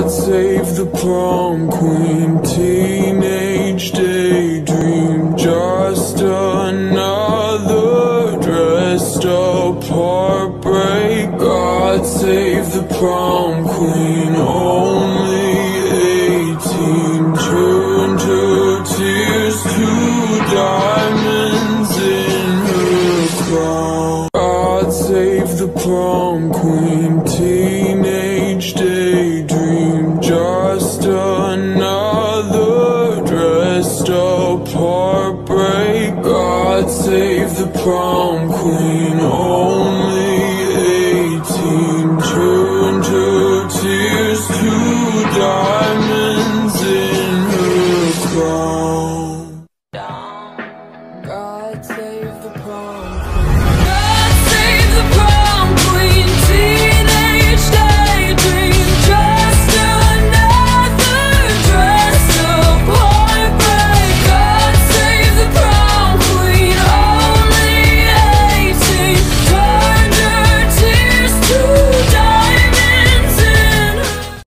save the prom queen, teenage daydream, just another dressed up heartbreak. God save the prom queen, only 18, turned her tears to diamonds in her crown. God save the prom queen, teenage daydream, just another dressed up heartbreak. God save the prom queen.